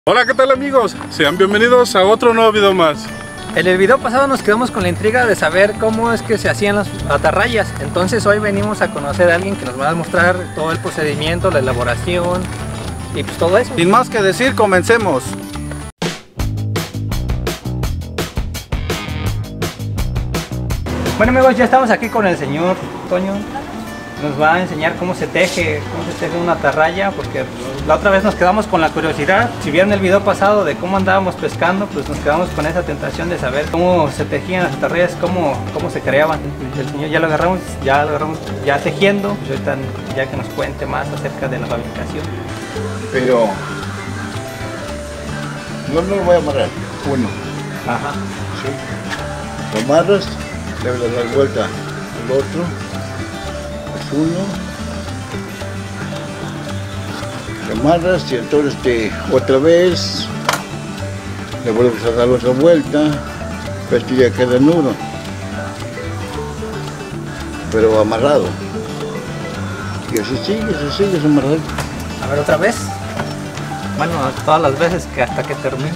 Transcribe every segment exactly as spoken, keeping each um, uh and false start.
Hola, ¿qué tal amigos? Sean bienvenidos a otro nuevo video más. En el video pasado nos quedamos con la intriga de saber cómo es que se hacían las atarrayas. Entonces hoy venimos a conocer a alguien que nos va a mostrar todo el procedimiento, la elaboración y pues todo eso. Sin más que decir, comencemos. Bueno amigos, ya estamos aquí con el señor Toño. Nos va a enseñar cómo se teje, cómo se teje una atarraya, porque la otra vez nos quedamos con la curiosidad. Si vieron el video pasado de cómo andábamos pescando, pues nos quedamos con esa tentación de saber cómo se tejían las atarrayas, cómo, cómo se creaban. El señor ya lo agarramos, ya lo agarramos ya tejiendo, pues ahorita ya que nos cuente más acerca de la fabricación. Pero no, no lo voy a amarrar. Uno. Ajá. Sí. Lo amarras, le das vuelta al otro. Uno, te amarras y entonces te, otra vez le vuelves a dar otra vuelta, esto ya queda nudo, pero amarrado, y así sigue, así sigue, es amarrado. A ver otra vez. Bueno, todas las veces que hasta que termine.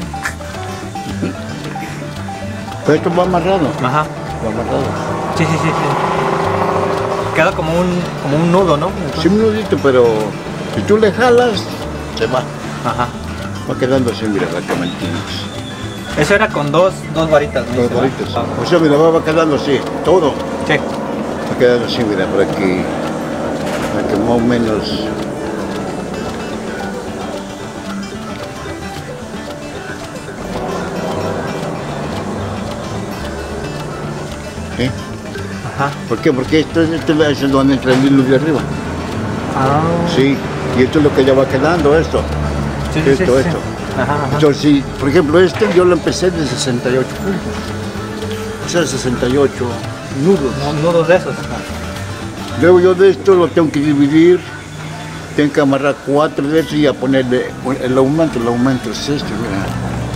Pero esto va amarrado. Ajá. Va amarrado. Sí, sí, sí, sí. Queda como un, como un nudo, ¿no? Entonces... Sí, un nudito, pero si tú le jalas, se va. Ajá. Va quedando así, mira, la camantinas. Eso era con dos, dos varitas, ¿no? Dos varitas. O sea, mira, va, va quedando así, todo. Sí. Va quedando así, mira, para que, para que más o menos... ¿Sí? Ajá. ¿Por qué? Porque esto, esto es donde entra el hilo de arriba. Ah. Sí, y esto es lo que ya va quedando, esto. Sí, sí, esto, sí, esto. Sí. Ajá, ajá. Entonces, si, por ejemplo, este yo lo empecé de sesenta y ocho puntos. O sea, sesenta y ocho nudos. No, nudos de esos. Ajá. Luego yo de esto lo tengo que dividir, tengo que amarrar cuatro de estos y a ponerle el aumento, el aumento es este, mira.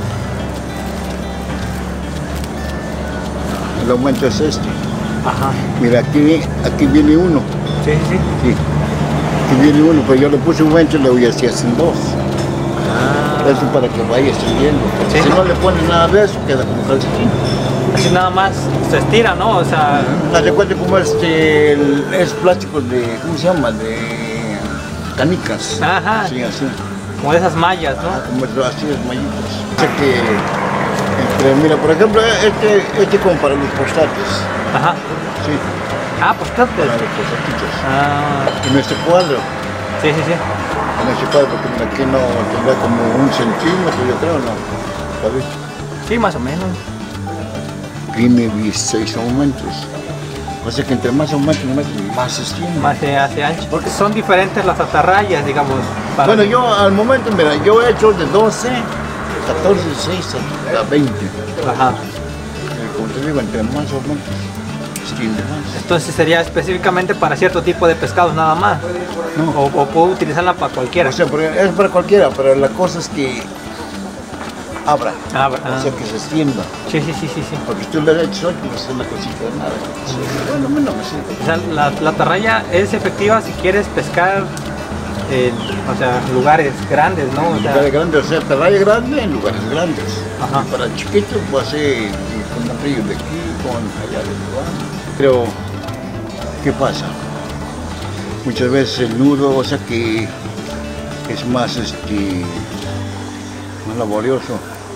El aumento es este. Ajá. Mira, aquí, aquí viene uno. Sí, sí, Sí. Aquí viene uno, pero yo le puse un aumento y le voy a hacer en dos. Ah. Eso para que vaya siguiendo. Sí. Si no le pones nada de eso, queda como calcetín. Así nada más se estira, ¿no? O sea... Haz de cuenta como este, el, es plástico de, ¿cómo se llama? De canicas. Ajá. Sí, así. Como de esas mallas, ¿no? Ah, como así es, mallitos. O sea que, entre, mira, por ejemplo, este, este como para los postates. Ajá. Sí, Ah, pues para los postatitos. Ah. En este cuadro, Sí, sí, sí. en este cuadro, porque aquí no tendrá como un centímetro, yo creo, ¿no? ¿Sabes? Sí, más o menos. Tiene dieciséis aumentos. O sea que entre más aumentos, más se extiende. Más se hace ancho. Porque son diferentes las atarrayas, digamos. para- Bueno, yo al momento, mira, yo he hecho de doce, catorce, dieciséis hasta veinte. Ajá. Eh, Como te digo, entre más aumentos, se extiende más. Entonces sería específicamente para cierto tipo de pescados nada más. No. O, o puedo utilizarla para cualquiera. O sea, pero es para cualquiera, pero la cosa es que abra, Abra, o sea, ah. que se extienda. Sí, sí, sí, sí, sí. Porque si tú le echas ocho, pues es una cosita de nada. Bueno, a mí no me sirve. O sea, la, la atarraya es efectiva si quieres pescar en, o sea, lugares grandes, ¿no? O En sea, lugares grandes, o sea, atarraya grande en lugares grandes. Ajá. Y para chiquitos, pues hacer con un río de aquí, con allá de lugar. Pero, ¿qué pasa? Muchas veces el nudo, o sea que es más, este, más laborioso.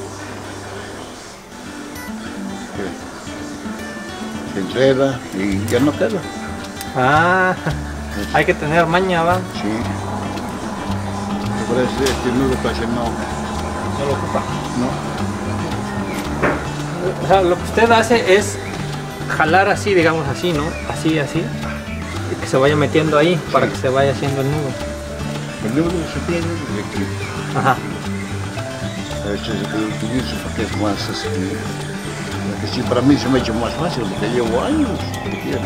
Se enreda y ya no queda. ah, hay que tener maña, ¿va? Sí. Por eso este nudo casi no, No lo ocupa. no. O sea, lo que usted hace es jalar así, digamos así, ¿no? Así, así. Y que se vaya metiendo ahí para que se vaya haciendo el nudo. El nudo se tiene desde aquí. Ajá. Este es el que yo utilizo porque es más, este, porque sí, para mí se me ha hecho más fácil porque llevo años tejiendo.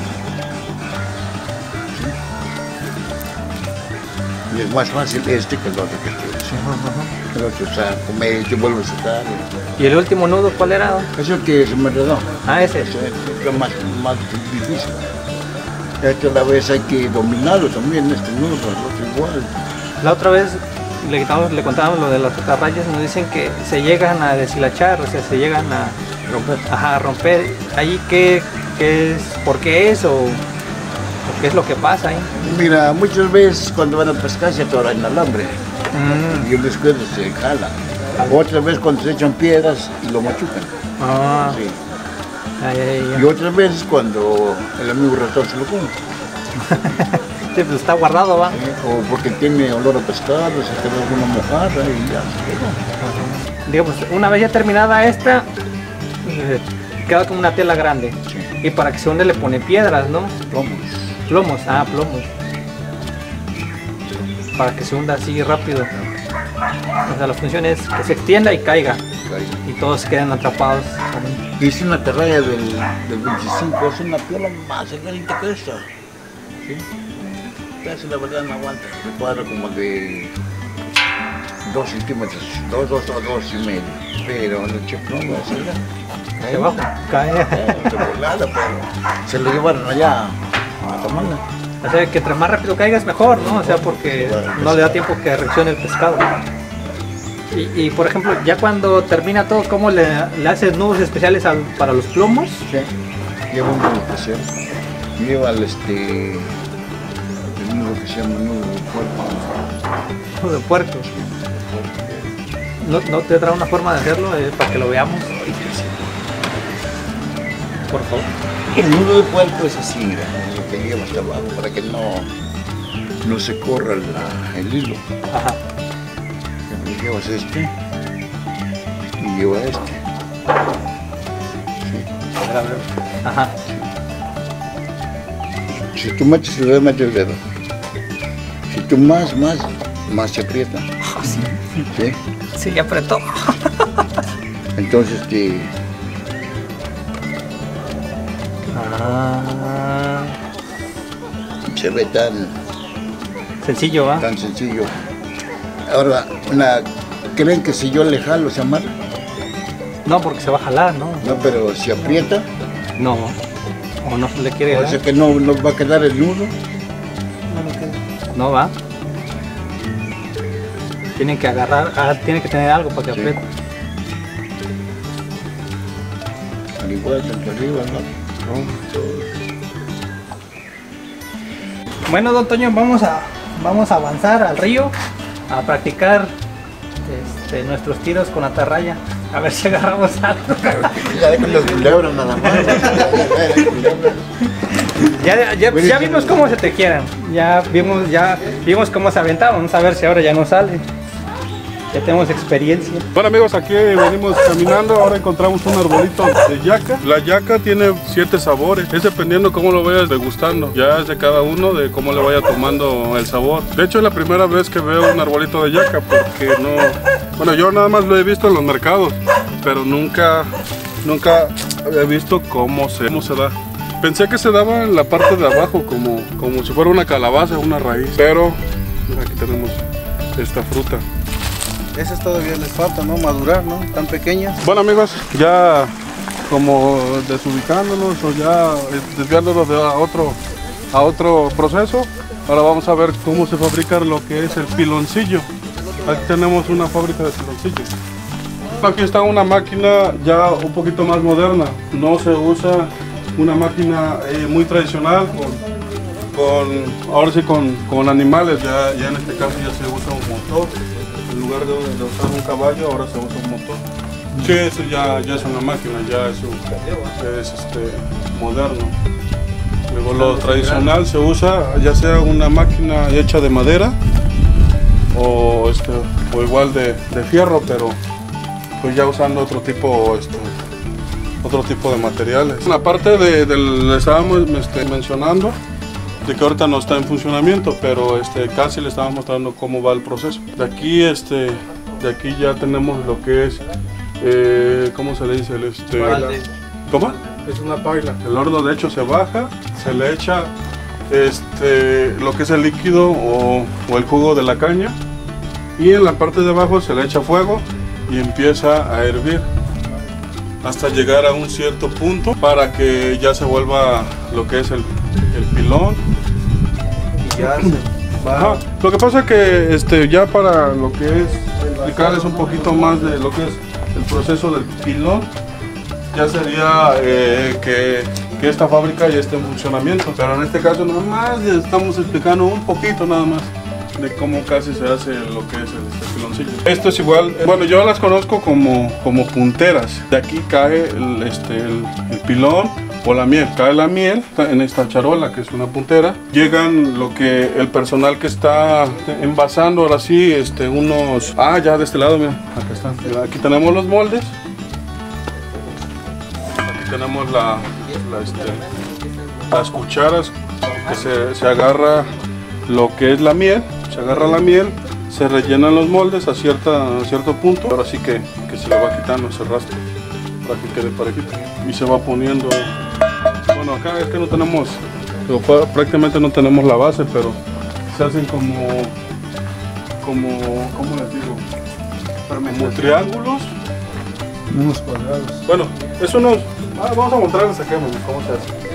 Sí. Y es más fácil este que el otro que estoy haciendo. El otro, o sea, comer, te vuelvo a sacar. ¿Y el último nudo cuál era? Es el que se me enredó. Ah, ese. Ese es lo más, más difícil. Este a la vez hay que dominarlo también, este nudo, el otro igual. La otra vez le, quitamos, le contábamos lo de las atarrayas, nos dicen que se llegan a deshilachar, o sea, se llegan a romper. Ajá, a romper. ¿Ahí qué, qué es? ¿Por qué es? ¿O, o qué es lo que pasa ahí? Mira, muchas veces cuando van a pescar se atoran el alambre Mm. y el descuido se jala. Otras veces cuando se echan piedras y lo machucan. Ah, Sí. ay, ay, ay. Y otras veces cuando el amigo ratón se lo come. Sí, pues está guardado, ¿va? ¿Sí? O porque tiene olor a pescado, se quedó alguna mojarra y ya se quedó. Digamos, una vez ya terminada esta, eh, queda como una tela grande. Sí. Y para que se hunde le pone piedras, ¿no? Plomos. Plomos, ah, plomos. Para que se hunda así rápido. O sea, la función es que se extienda y caiga. Y todos quedan atrapados. Hice una atarraya del, del veinticinco, es una piola más delgadita que esta. ¿Sí? Esa la verdad no aguanta. Se cuadra como de dos centímetros, dos, dos o dos y medio. Pero el cheplomo es allá. Hacia abajo, cae. Se volada, pero se lo llevaron allá a Tamala. O sea, que entre más rápido caiga es mejor, ¿no? O sea, porque no le da tiempo que reaccione el pescado. Y, y por ejemplo, ya cuando termina todo, ¿cómo le, le haces nudos especiales al, para los plomos? Sí. Lleva un nudo especial. Lleva el, este, el nudo que se llama nudo de puerco. Nudo de puerco. ¿No, no te trae una forma de hacerlo eh, para que lo veamos? Por favor. El nudo de puerco es así, mira, lo que lleva hasta abajo para que no, no se corra la, el hilo. Ajá. Y llevas este y lleva este. ¿Sí? Ajá. Si tú metes el dedo, metes el dedo. Si tú más, más, más se aprieta. Oh, sí. ¿Sí? Sí, ya apretó. Entonces te... Ah, se ve tan, sencillo, ¿va? tan sencillo. Ahora, una, ¿creen que si yo le jalo se amarra? No, porque se va a jalar, ¿no? No, pero si aprieta, No. O no le quiere o dar. sea que no, no va a quedar el nudo. No va. Tienen que agarrar, ah, tiene que tener algo para que Sí. apriete. Al igual que arriba, ¿no? Bueno, don Toño, vamos a, vamos a avanzar al río a practicar este, nuestros tiros con atarraya. A ver si agarramos algo. Ya dejen los culebras nada más. Ya, ya, ya vimos cómo se te quieran. Ya vimos, ya vimos cómo se aventaban. Vamos a ver si ahora ya no sale. Ya tenemos experiencia. Bueno amigos, aquí venimos caminando, ahora encontramos un arbolito de yaca. La yaca tiene siete sabores, es dependiendo cómo lo vayas degustando. Ya es de cada uno, de cómo le vaya tomando el sabor. De hecho es la primera vez que veo un arbolito de yaca porque no... Bueno, yo nada más lo he visto en los mercados, pero nunca, nunca he visto cómo se, cómo se da. Pensé que se daba en la parte de abajo, como, como si fuera una calabaza, una raíz. Pero mira, aquí tenemos esta fruta. Esas todavía les falta, ¿no? Madurar, ¿no? Tan pequeñas. Bueno amigos, ya como desubicándonos o ya desviándonos de a otro, a otro proceso, ahora vamos a ver cómo se fabrica lo que es el piloncillo. Aquí tenemos una fábrica de piloncillos. Aquí está una máquina ya un poquito más moderna, no se usa una máquina eh, muy tradicional con, con ahora sí con, con animales, ya, ya en este caso ya se usa un motor. En lugar de, de usar un caballo, ahora se usa un motor. Sí, eso ya, ya es una máquina, ya es, un, es este, moderno. Luego lo tradicional se usa ya sea una máquina hecha de madera o, este, o igual de, de fierro, pero pues ya usando otro tipo, este, otro tipo de materiales. La parte de, de le estábamos este, mencionando de que ahorita no está en funcionamiento, pero este, casi le estamos mostrando cómo va el proceso. De aquí, este, de aquí ya tenemos lo que es, eh, ¿cómo se le dice? El, este, ¿Cómo? Es una paila. El horno de hecho se baja, se le echa este, lo que es el líquido o, o el jugo de la caña y en la parte de abajo se le echa fuego y empieza a hervir hasta llegar a un cierto punto para que ya se vuelva lo que es el, el pilón. Y ya se Ajá. Lo que pasa es que este, ya para lo que es explicarles un poquito más de lo que es el proceso del pilón, ya sería eh, que, que esta fábrica ya esté en funcionamiento. Pero en este caso nada más estamos explicando un poquito nada más de cómo casi se hace lo que es el este piloncillo. Esto es igual, bueno, yo las conozco como, como punteras. De aquí cae el, este, el, el pilón o la miel. Cae la miel en esta charola que es una puntera. Llegan lo que el personal que está envasando ahora sí, este, unos... Ah, ya de este lado, mira, acá están. Mira, aquí tenemos los moldes. Aquí tenemos la, la, este, las cucharas que se, se agarra lo que es la miel. Se agarra la miel, se rellenan los moldes a, cierta, a cierto punto. Ahora sí que, que se le va quitando ese rastro para que quede parejito. Y se va poniendo... Bueno, acá es que no tenemos, prácticamente no tenemos la base, pero se hacen como, como, ¿cómo les digo? Como triángulos. Unos cuadrados. Bueno, es unos, ah, vamos a mostrarles acá cómo se hace.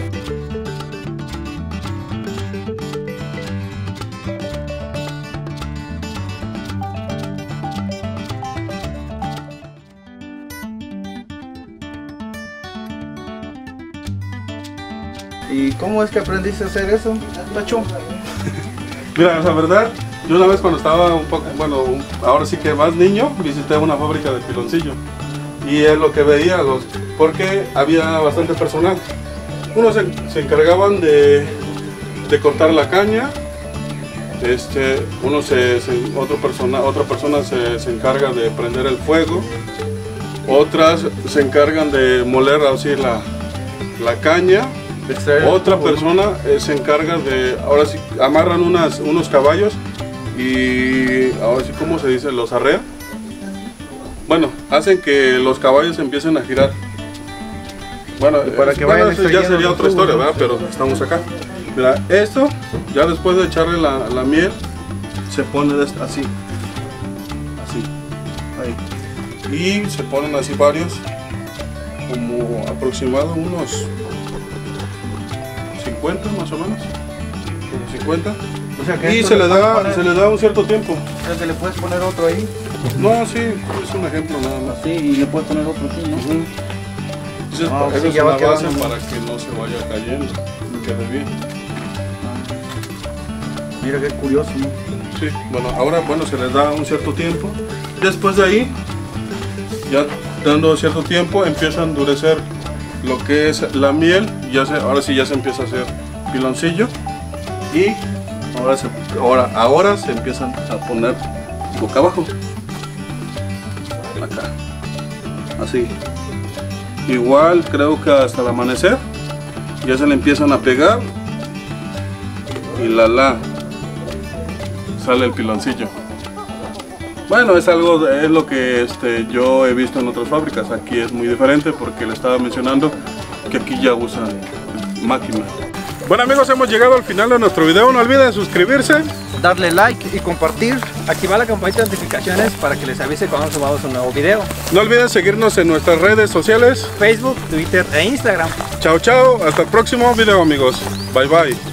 ¿Y cómo es que aprendiste a hacer eso, Tacho? Mira, la verdad, yo una vez cuando estaba un poco, bueno, un, ahora sí que más niño, visité una fábrica de piloncillo. Y es lo que veía, los, porque había bastante personal. Unos se, se encargaban de, de cortar la caña, este, uno se, se, otro persona, otra persona se, se encarga de prender el fuego, otras se encargan de moler así la, la caña. Otra persona eh, se encarga de, ahora sí, amarran unas, unos caballos y ahora sí, ¿cómo se dice? Los arrea. Bueno, hacen que los caballos empiecen a girar. Bueno, para que bueno, eso ya sería otra historia, ¿verdad? Pero estamos acá. Mira, esto, ya después de echarle la, la miel, se pone así, así, ahí. Y se ponen así varios, como aproximado unos cincuenta más o menos, como cincuenta, o sea que y se le, da, poner, se le da un cierto tiempo. O sea que le puedes poner otro ahí. No, sí, es un ejemplo nada más. Sí, y le puedes poner otro aquí, ¿no? Uh-huh. Entonces, ah, sí, es una base para que no se vaya cayendo y quede bien. Mira qué curioso, ¿no? Sí, bueno, ahora bueno, se les da un cierto tiempo. Después de ahí, ya dando cierto tiempo, empieza a endurecer lo que es la miel. Ya se, ahora sí ya se empieza a hacer piloncillo. Y ahora se, ahora, ahora se empiezan a poner boca abajo. Acá. Así. Igual creo que hasta el amanecer ya se le empiezan a pegar. Y la la sale el piloncillo. Bueno, es algo, es lo que este, yo he visto en otras fábricas. Aquí es muy diferente porque le estaba mencionando que aquí ya usan máquina. Bueno amigos, hemos llegado al final de nuestro video. No olviden suscribirse, darle like y compartir. Activar la campanita de notificaciones para que les avise cuando subamos un nuevo video. No olviden seguirnos en nuestras redes sociales: Facebook, Twitter e Instagram. Chao chao, hasta el próximo video amigos. Bye bye.